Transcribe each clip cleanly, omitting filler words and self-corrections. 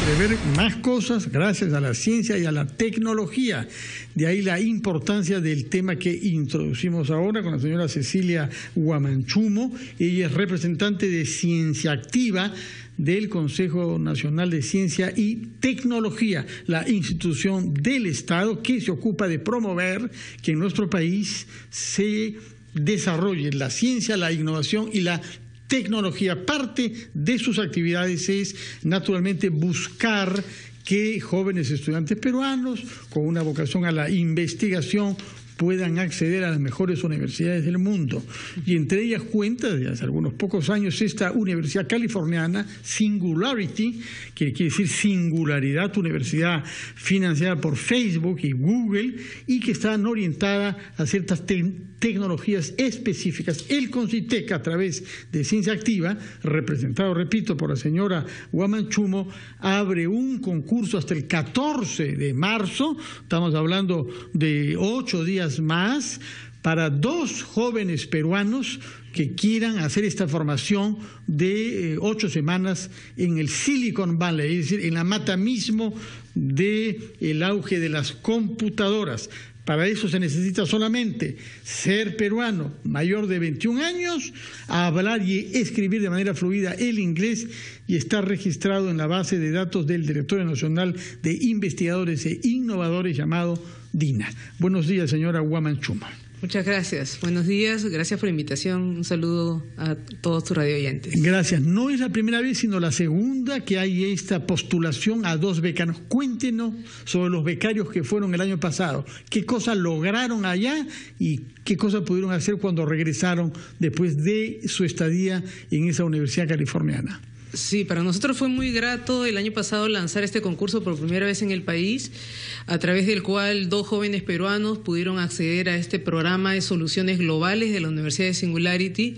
prever más cosas gracias a la ciencia y a la tecnología. De ahí la importancia del tema que introducimos ahora con la señora Cecilia Huamanchumo. Ella es representante de Ciencia Activa del Consejo Nacional de Ciencia y Tecnología, la institución del Estado que se ocupa de promover que en nuestro país se desarrolle la ciencia, la innovación y la tecnología. Parte de sus actividades es naturalmente buscar que jóvenes estudiantes peruanos con una vocación a la investigación puedan acceder a las mejores universidades del mundo. Y entre ellas cuenta, desde hace algunos pocos años, esta universidad californiana, Singularity, que quiere decir singularidad, universidad financiada por Facebook y Google, y que está orientada a ciertas tecnologías específicas. El CONCITEC, a través de Ciencia Activa, representado, repito, por la señora Huamanchumo, abre un concurso hasta el 14 de marzo, estamos hablando de 8 días más, para 2 jóvenes peruanos que quieran hacer esta formación de 8 semanas en el Silicon Valley, es decir, en la mata mismo del auge de las computadoras. Para eso se necesita solamente ser peruano, mayor de 21 años, hablar y escribir de manera fluida el inglés y estar registrado en la base de datos del Directorio Nacional de Investigadores e Innovadores llamado DINA. Buenos días, señora Huamanchumo. Muchas gracias. Buenos días. Gracias por la invitación. Un saludo a todos tus radioyentes. Gracias. No es la primera vez, sino la segunda que hay esta postulación a 2 becanos. Cuéntenos sobre los becarios que fueron el año pasado. ¿Qué cosas lograron allá y qué cosas pudieron hacer cuando regresaron después de su estadía en esa universidad californiana? Sí, para nosotros fue muy grato el año pasado lanzar este concurso por primera vez en el país, a través del cual 2 jóvenes peruanos pudieron acceder a este programa de soluciones globales de la Universidad de Singularity,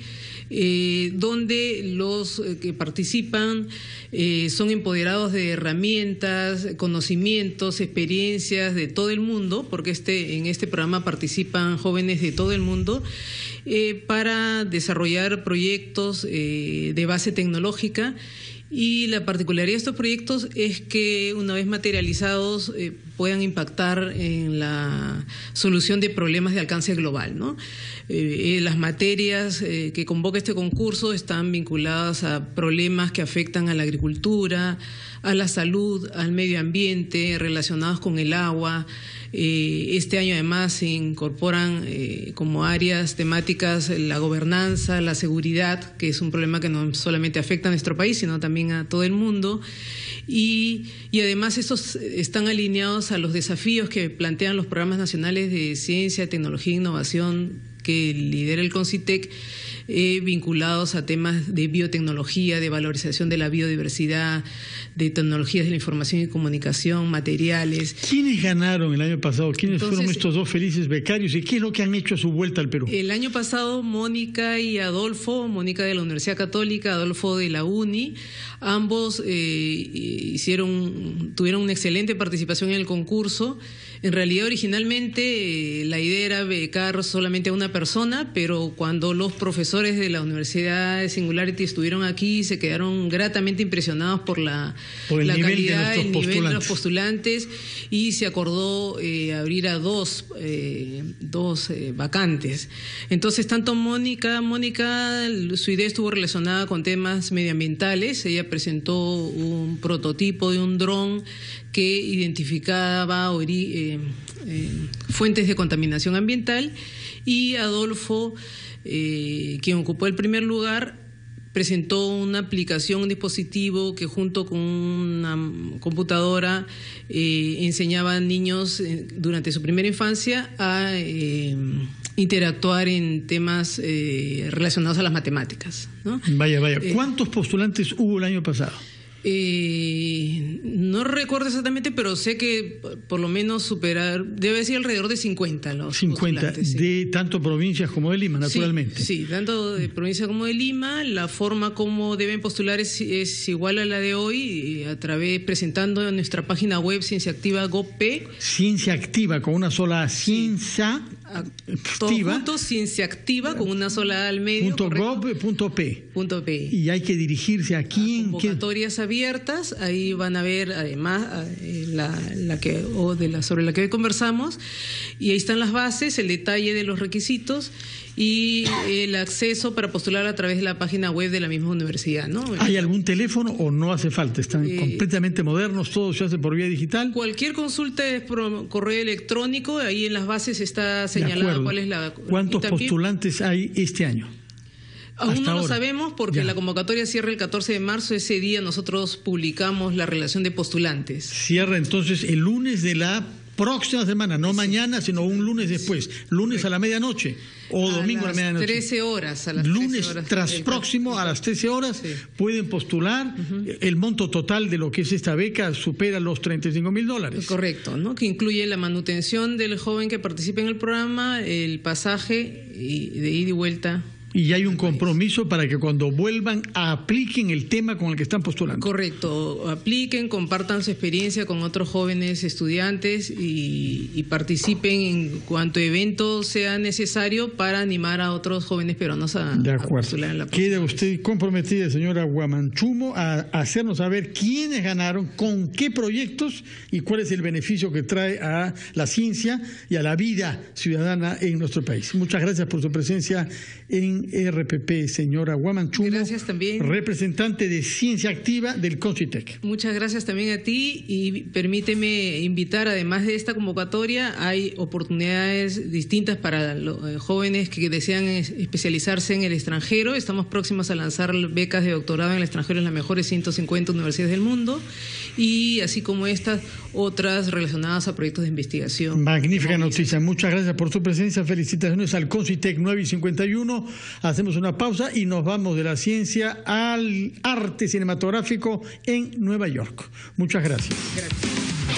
donde los que participan son empoderados de herramientas, conocimientos, experiencias de todo el mundo, porque en este programa participan jóvenes de todo el mundo, para desarrollar proyectos de base tecnológica. Y la particularidad de estos proyectos es que, una vez materializados, puedan impactar en la solución de problemas de alcance global, ¿no? Las materias que convoca este concurso están vinculadas a problemas que afectan a la agricultura, a la salud, al medio ambiente, relacionados con el agua. Este año además se incorporan como áreas temáticas la gobernanza, la seguridad, que es un problema que no solamente afecta a nuestro país, sino también a todo el mundo. Y además estos están alineados a los desafíos que plantean los programas nacionales de ciencia, tecnología e innovación que lidera el CONCITEC, vinculados a temas de biotecnología, de valorización de la biodiversidad, de tecnologías de la información y comunicación, materiales. ¿Quiénes ganaron el año pasado? ¿Quiénes fueron estos 2 felices becarios y qué es lo que han hecho a su vuelta al Perú? El año pasado Mónica y Adolfo, Mónica de la Universidad Católica, Adolfo de la UNI, ambos tuvieron una excelente participación en el concurso. En realidad, originalmente la idea era becar solamente a una persona, pero cuando los profesores de la Universidad de Singularity estuvieron aquí, se quedaron gratamente impresionados por la calidad, el nivel de los postulantes, y se acordó abrir a 2 vacantes. Entonces, tanto Mónica, su idea estuvo relacionada con temas medioambientales. Ella presentó un prototipo de un dron que identificaba fuentes de contaminación ambiental, y Adolfo, quien ocupó el primer lugar, presentó una aplicación, un dispositivo que junto con una computadora enseñaba a niños durante su primera infancia a interactuar en temas relacionados a las matemáticas, ¿no? Vaya. ¿Cuántos postulantes hubo el año pasado? No recuerdo exactamente, pero sé que por lo menos debe ser alrededor de 50 los 50 de sí. Tanto provincias como de Lima, naturalmente. Sí, tanto de provincia como de Lima. La forma como deben postular es igual a la de hoy, presentando en nuestra página web Ciencia Activa GovP. Ciencia Activa, con una sola ciencia Todos juntos, Ciencia Activa, con una sola A al medio. .gov.p. Y hay que dirigirse aquí. Convocatorias abiertas, ahí van a ver además sobre la que hoy conversamos, y ahí están las bases, el detalle de los requisitos y el acceso para postular a través de la página web de la misma universidad, ¿no? ¿Hay algún teléfono o no hace falta? Están completamente modernos, todo se hace por vía digital. Cualquier consulta es por correo electrónico, ahí en las bases está señalado cuál es la... ¿Cuántos postulantes hay este año? Aún no lo sabemos porque la convocatoria cierra el 14 de marzo. Ese día nosotros publicamos la relación de postulantes. Cierra entonces el lunes de la próxima semana, no mañana, sino un lunes después. Lunes a la medianoche o domingo a la medianoche. 13 horas. Lunes tras próximo a las 13 horas pueden postular. El monto total de lo que es esta beca supera los $35,000. Correcto, ¿no? Que incluye la manutención del joven que participe en el programa, el pasaje de ida y vuelta. Y hay un compromiso para que cuando vuelvan apliquen el tema con el que están postulando. Correcto, apliquen, compartan su experiencia con otros jóvenes estudiantes y participen en cuanto evento sea necesario para animar a otros jóvenes peruanos a postular en la próxima. Queda usted comprometida, señora Huamanchumo, a hacernos saber quiénes ganaron, con qué proyectos y cuál es el beneficio que trae a la ciencia y a la vida ciudadana en nuestro país. Muchas gracias por su presencia en RPP, señora Huamanchumo. Gracias también. Representante de Ciencia Activa del CONCITEC. Muchas gracias también a ti, y permíteme invitar, además de esta convocatoria, hay oportunidades distintas para los jóvenes que desean especializarse en el extranjero. Estamos próximos a lanzar becas de doctorado en el extranjero en las mejores 150 universidades del mundo, y así como estas, otras relacionadas a proyectos de investigación. Magnífica noticia. Muchas gracias por su presencia. Felicitaciones al CONCITEC 9:51. Hacemos una pausa y nos vamos de la ciencia al arte cinematográfico en Nueva York. Muchas gracias. Gracias.